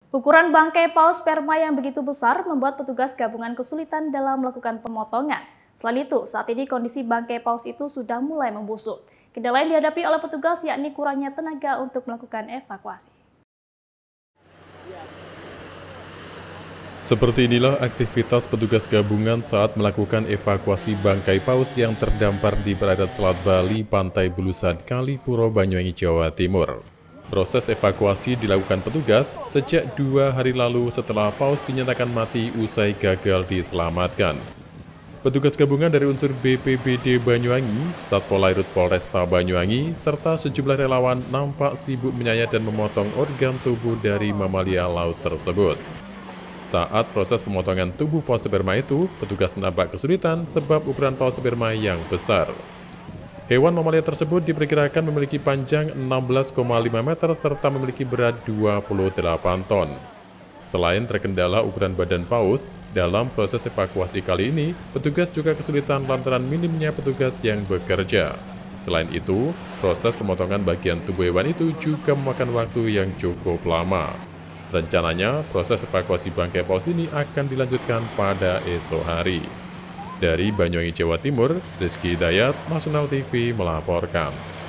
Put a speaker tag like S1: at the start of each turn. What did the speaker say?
S1: Ukuran bangkai paus sperma yang begitu besar membuat petugas gabungan kesulitan dalam melakukan pemotongan. Selain itu, saat ini kondisi bangkai paus itu sudah mulai membusuk. Kendala yang dihadapi oleh petugas yakni kurangnya tenaga untuk melakukan evakuasi.
S2: Seperti inilah aktivitas petugas gabungan saat melakukan evakuasi bangkai paus yang terdampar di perairan Selat Bali, Pantai Bulusan, Kalipuro, Banyuwangi, Jawa Timur. Proses evakuasi dilakukan petugas sejak 2 hari lalu setelah paus dinyatakan mati usai gagal diselamatkan. Petugas gabungan dari unsur BPBD Banyuwangi, Satpol Airut Polresta Banyuwangi, serta sejumlah relawan nampak sibuk menyayat dan memotong organ tubuh dari mamalia laut tersebut. Saat proses pemotongan tubuh paus sperma itu, petugas nampak kesulitan sebab ukuran paus sperma yang besar. Hewan mamalia tersebut diperkirakan memiliki panjang 16,5 meter serta memiliki berat 28 ton. Selain terkendala ukuran badan paus, dalam proses evakuasi kali ini, petugas juga kesulitan lantaran minimnya petugas yang bekerja. Selain itu, proses pemotongan bagian tubuh hewan itu juga memakan waktu yang cukup lama. Rencananya, proses evakuasi bangkai paus ini akan dilanjutkan pada esok hari. Dari Banyuwangi, Jawa Timur, Rizky Hidayat, Nasional TV melaporkan.